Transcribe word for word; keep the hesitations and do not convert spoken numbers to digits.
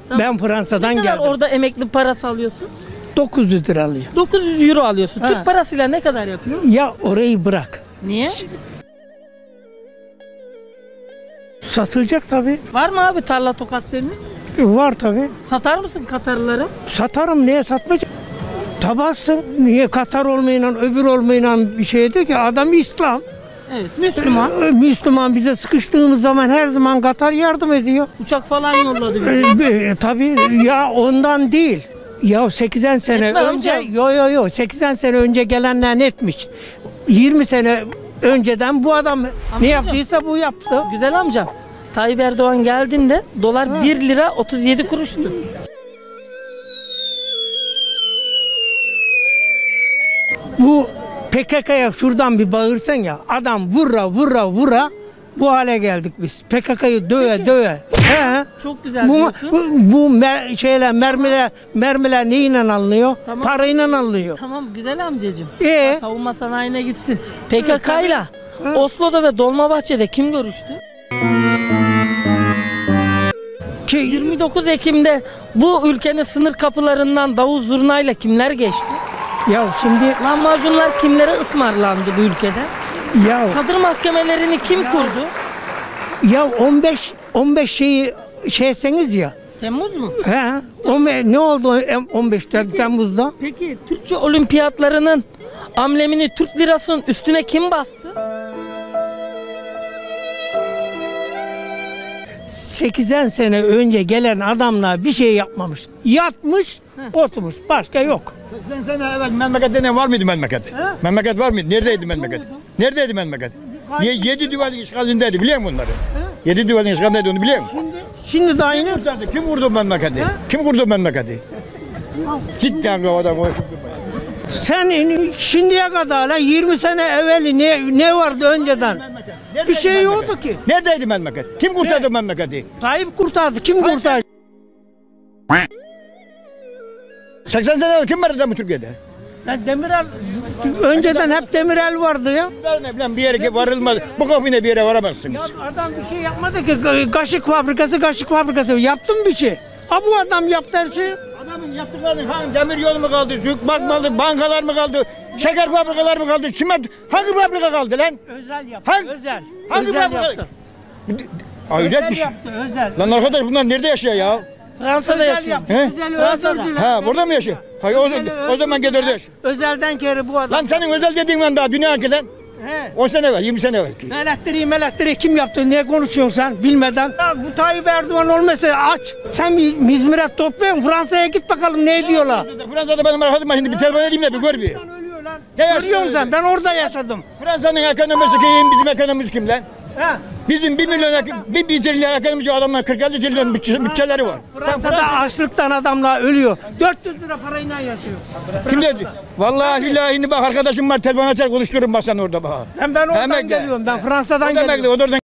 Tamam. Ben Fransa'dan Ne kadar geldim. orada emekli parası alıyorsun? dokuz yüz lira alıyor. dokuz yüz euro alıyorsun. Ha. Türk parasıyla ne kadar yapıyor? Ya orayı bırak. Niye? Satılacak tabii. Var mı abi tarla tokat senin? Var tabii. Satar mısın Katarlılara? Satarım, niye satmayacağım? Tabarsın, niye Katar olmayla öbür olmayla bir şeydi ki, adam İslam. Evet, Müslüman. Ee, Müslüman, bize sıkıştığımız zaman her zaman Katar yardım ediyor. Uçak falan yolladı Ee, bize. e, tabii ya, ondan değil. Ya seksen sene Etme önce, amcam. yo yo yo seksen sene önce gelenler ne etmiş? yirmi sene önceden bu adam ne yaptıysa bu yaptı. Güzel amcam. Tayyip Erdoğan geldiğinde dolar bir lira otuz yedi kuruştu. Bu P K K'ya şuradan bir bağırsan ya, adam vura vura vura bu hale geldik biz. P K K'yı döve döve. He. Çok güzel Bu, diyorsun. bu, bu mer, şeyler, mermiler, mermiler neyle alınıyor? Tamam. Parayla alınıyor. Tamam güzel amcacığım. Ee? Savunma sanayine gitsin. P K K'yla Oslo'da ve Dolmabahçe'de kim görüştü? Ki yirmi dokuz Ekim'de bu ülkenin sınır kapılarından davul zurnayla kimler geçti? ya şimdi Lahmacunlar kimlere ısmarlandı bu ülkede? ya Çadır mahkemelerini kim kurdu? ya on beş on beş şeyi şeyseniz ya. Temmuz mu? He. on beş ne oldu on beş Temmuz'da? Peki Türkçe olimpiyatlarının amblemini Türk lirasının üstüne kim bastı? seksen sene önce gelen adamlar bir şey yapmamış. Yatmış, oturmuş. Başka yok. seksen sene evvel memlekette ne var mıydı memleket? He? Memleket var mıydı? Neredeydi memleket? Neredeydi memleket? Ye, yedi duvarın işgalindeydi, biliyor musun bunları? He? Yedi duvarın işgalindeydi, onu biliyor musun? Şimdi, şimdi daha yine Kim kurdu, kim kurdu memleketi? He? Kim kurdu memleketi? Git lan kavadan koy. sen şimdiye kadar yirmi sene evveli ne ne vardı önceden? Bir şey yoktu ki. Neredeydi memleket? Kim kurtardı memleketi? Tayyip kurtardı. Kim kurtardı? seksen sene evvel kim vardı bu Türkiye'de? Ya Demirel önceden hep Demirel vardı ya. Ne bileyim bir yere varılmaz. Bu kafine bir yere varamazsınız. Ya adam bir şey yapmadı ki. Kaşık fabrikası, kaşık fabrikası. Yaptım bir şey. Ha bu adam yaptı her şeyi. Adamın yaptıklarını hangi demir yolu mu kaldı, Zükbak mı kaldı, bankalar mı kaldı, şeker fabrikalar mı kaldı, çimento, hangi fabrika kaldı lan? Özel yaptı. Hangi- Özel. hangi özel fabrika- yaptı. Hayret Özel bir şey. yaptı. Özel. Lan arkadaş bunlar nerede yaşıyor ya? Fransa'da Özel yaşıyor. yaptı. He? Özel, Fransa'da. özür dilerim. Ha burada mı yaşıyor? Hayır o, Özel, o zaman gel orada yaşıyor. Özelden kere bu adam. Lan senin özel dediğin lan daha dünya lan. He. on sene evvel, yirmi sene evvel. Elektriği melektriği kim yaptı? Niye konuşuyorsun sen bilmeden? Ya bu Tayyip Erdoğan olmasa aç. Sen mizmiret toplayın. Fransa'ya git bakalım ne diyorlar. Fransa'da, Fransa'da benim arkadaşım var, şimdi bir telefon edeyim de bir gör bir. Ölüyor lan. Ne yaşıyor Görüyorsun sen? öyle? Ben orada yaşadım. Fransa'nın ekonomisi kim, bizim ekonomimiz kim lan? He. Bizim bir milyon, bir, bir trilyon ekonomisi adamlar kırk elli trilyon bütçe, bütçeleri var. Sen Fransa'da Fransa, açlıktan adamlar ölüyor. dört yüz lira parayla yaşıyor. kim dedi? Vallahi billahi şimdi bak arkadaşım var telefon açar konuştururum bak sen orada bak. Hem ben oradan Hemen gel. geliyorum. Ben Fransa'dan O demek de geliyorum. o da oradan